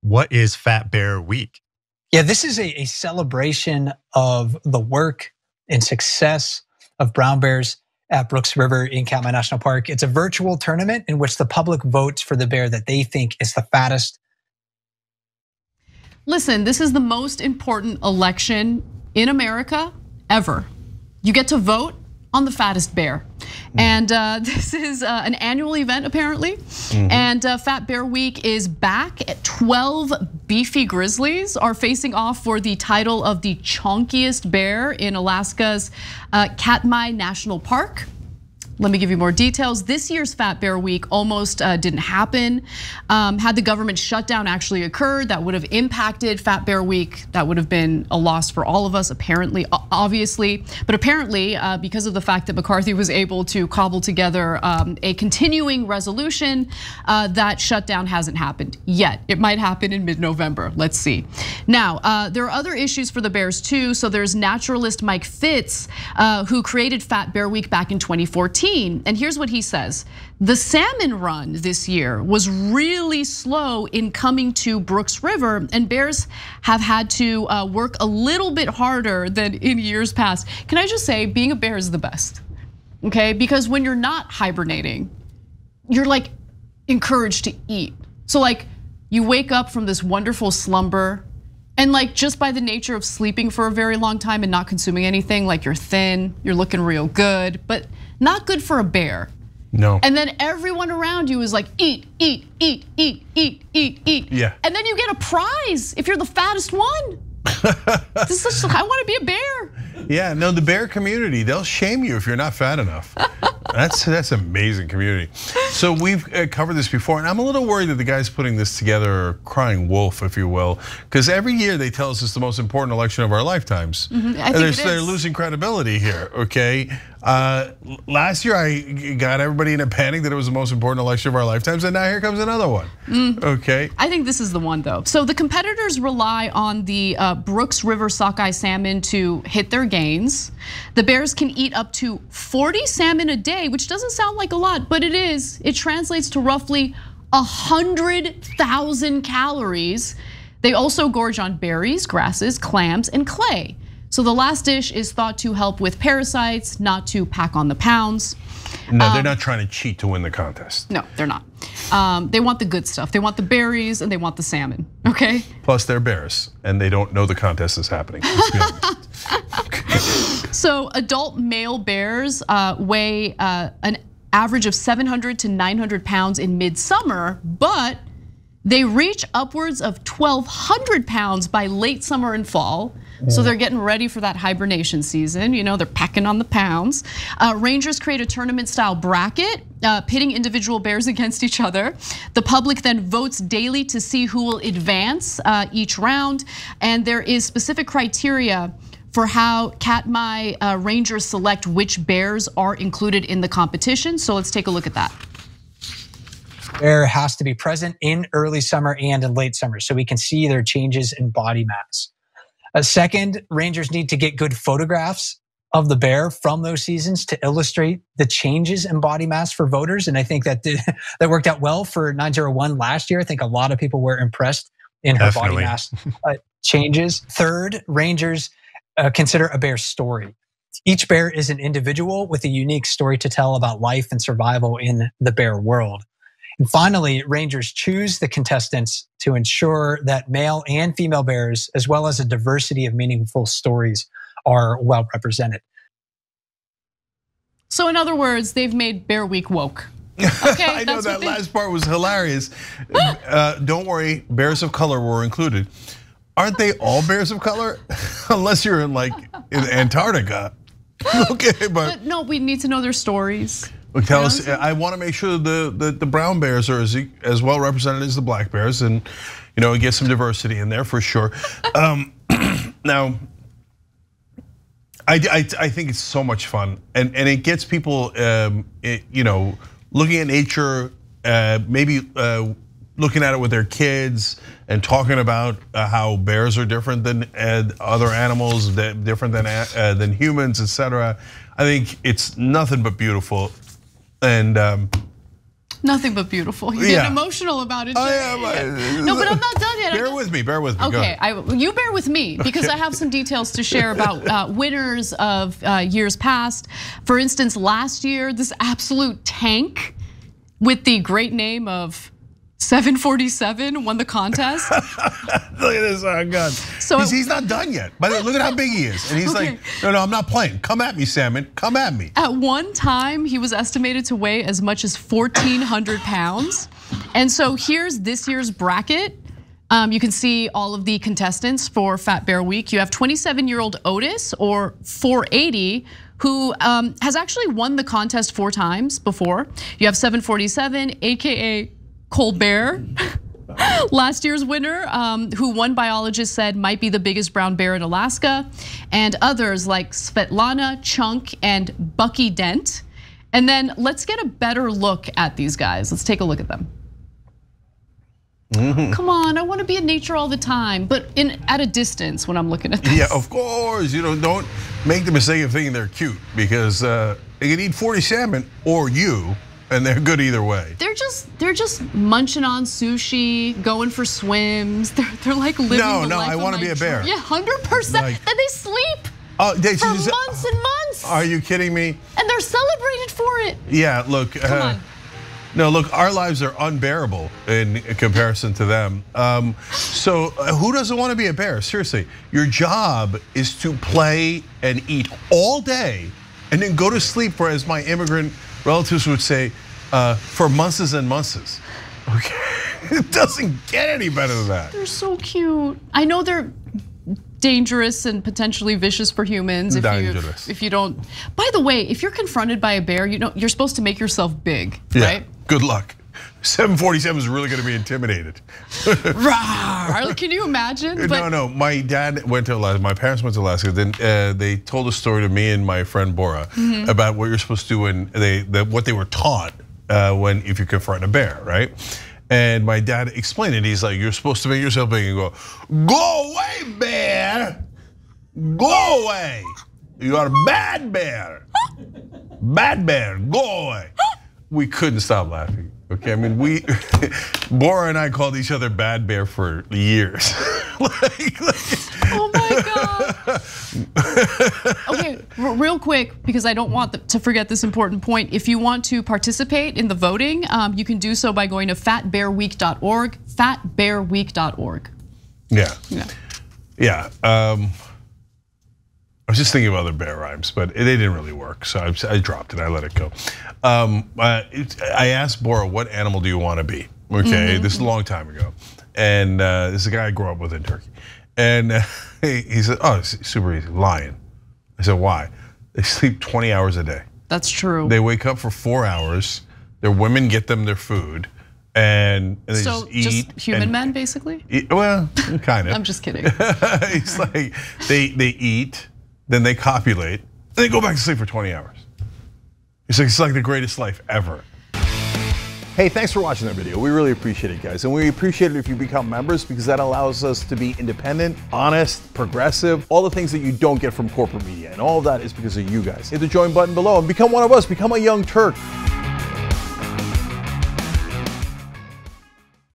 What is Fat Bear Week? Yeah, this is a celebration of the work and success of brown bears at Brooks River in Katmai National Park. It's a virtual tournament in which the public votes for the bear that they think is the fattest. Listen, this is the most important election in America ever. You get to vote on the fattest bear. And this is an annual event apparently. And Fat Bear Week is back. 12 beefy grizzlies are facing off for the title of the chonkiest bear in Alaska's Katmai National Park. Let me give you more details. This year's Fat Bear Week almost didn't happen. Had the government shutdown actually occurred, that would have impacted Fat Bear Week. That would have been a loss for all of us, apparently, obviously. But apparently, because of the fact that McCarthy was able to cobble together a continuing resolution, that shutdown hasn't happened yet. It might happen in mid-November, let's see. Now, there are other issues for the bears too. So there's naturalist Mike Fitz, who created Fat Bear Week back in 2014. And here's what he says. The salmon run this year was really slow in coming to Brooks River, and bears have had to work a little bit harder than in years past. Can I just say, being a bear is the best, okay? Because when you're not hibernating, you're like encouraged to eat. So like you wake up from this wonderful slumber, and like just by the nature of sleeping for a very long time and not consuming anything, like you're thin, you're looking real good, but not good for a bear. No. And then everyone around you is like, eat, eat, eat, eat, eat, eat, eat. Yeah. And then you get a prize if you're the fattest one. This is, I want to be a bear. Yeah, no, the bear community, they'll shame you if you're not fat enough. That's amazing community. So we've covered this before, and I'm a little worried that the guys putting this together are crying wolf, if you will, because every year they tell us it's the most important election of our lifetimes. I think they're losing credibility here, okay? Last year I got everybody in a panic that it was the most important election of our lifetimes, and now here comes another one, okay? I think this is the one though. So the competitors rely on the Brooks River sockeye salmon to hit their gains. The bears can eat up to 40 salmon a day, which doesn't sound like a lot, but it is. It translates to roughly 100,000 calories. They also gorge on berries, grasses, clams, and clay. So the last dish is thought to help with parasites, not to pack on the pounds. No, they're not trying to cheat to win the contest. No, they're not. They want the good stuff. They want the berries and they want the salmon, okay? Plus they're bears and they don't know the contest is happening. So adult male bears weigh an average of 700 to 900 pounds in midsummer, but they reach upwards of 1,200 pounds by late summer and fall. So they're getting ready for that hibernation season. You know, they're packing on the pounds. Rangers create a tournament style bracket, pitting individual bears against each other. The public then votes daily to see who will advance each round. And there is specific criteria for how Katmai Rangers select which bears are included in the competition. So let's take a look at that. Bear has to be present in early summer and in late summer so we can see their changes in body mass. Second, Rangers need to get good photographs of the bear from those seasons to illustrate the changes in body mass for voters. And I think that that worked out well for 901 last year. I think a lot of people were impressed in her body mass changes. Third, Rangers consider a bear's story. Each bear is an individual with a unique story to tell about life and survival in the bear world. And finally, Rangers choose the contestants to ensure that male and female bears, as well as a diversity of meaningful stories, are well represented. So in other words, they've made Bear Week woke. Okay, I know that last part was hilarious. Don't worry, bears of color were included. Aren't they all bears of color? Unless you're in Antarctica. Okay, but no, we need to know their stories. Tell us. I want to make sure the brown bears are as well represented as the black bears, and get some diversity in there for sure. Now, I think it's so much fun, and it gets people, looking at nature, maybe looking at it with their kids and talking about how bears are different than other animals, different than humans, etc. I think it's nothing but beautiful. And nothing but beautiful. You're getting emotional about it. I am. No, but I'm not done yet. me. Bear with me. Okay, you bear with me because I have some details to share about winners of years past. For instance, last year, this absolute tank with the great name of 747 won the contest. Look at this, oh God. So he's not done yet. By the way, look at how big he is. And he's like, no, I'm not playing. Come at me, Salmon, come at me. At one time, he was estimated to weigh as much as 1,400 pounds. And so here's this year's bracket. You can see all of the contestants for Fat Bear Week. You have 27-year-old Otis, or 480, who has actually won the contest 4 times before. You have 747, AKA Colbert, last year's winner, who one biologist said might be the biggest brown bear in Alaska, and others like Svetlana, Cenk, and Bucky Dent. And then let's get a better look at these guys. Let's take a look at them. Come on, I want to be in nature all the time, but at a distance when I'm looking at this. Yeah, of course. Don't make the mistake of thinking they're cute, because they can eat 40 salmon or you. And they're good either way. They're just munching on sushi, going for swims. They're like living the life. No, I want to be a bear. Yeah, 100%. And they sleep for months and months. Are you kidding me? And they're celebrated for it. Yeah, look. Come on. No, look, our lives are unbearable in comparison to them. So who doesn't want to be a bear? Seriously, your job is to play and eat all day and then go to sleep for, as my immigrant relatives would say, for months and months. Okay, it doesn't get any better than that. They're so cute. I know they're dangerous and potentially vicious for humans if you don't. By the way, if you're confronted by a bear, you're supposed to make yourself big, right? Good luck. 747 is really going to be intimidated. Can you imagine? No. My dad went to Alaska. My parents went to Alaska. Then they told a story to me and my friend Bora about what you're supposed to do when what they were taught if you confront a bear, right? And my dad explained it. He's like, you're supposed to make yourself big and go away, bear, go away. You are a bad bear, go away. We couldn't stop laughing. Okay, I mean, Bora and I called each other bad bear for years. Oh my God. Okay, real quick, because I don't want to forget this important point. If you want to participate in the voting, you can do so by going to fatbearweek.org, fatbearweek.org. Yeah. I was just thinking of other bear rhymes, but they didn't really work, so I dropped it. I let it go. I asked Bora, what animal do you want to be? Okay, this is a long time ago. And this is a guy I grew up with in Turkey. And he said, oh, it's super easy, lion. I said, why? They sleep 20 hours a day. That's true. They wake up for 4 hours. Their women get them their food. And they so just eat. Just human men, basically? Well, kind of. I'm just kidding. It's like they eat, then they copulate, and they go back to sleep for 20 hours. It's like the greatest life ever. Hey, thanks for watching that video. We really appreciate it, guys. And we appreciate it if you become members, because that allows us to be independent, honest, progressive, all the things that you don't get from corporate media. And all of that is because of you guys. Hit the join button below and become one of us, become a Young Turk.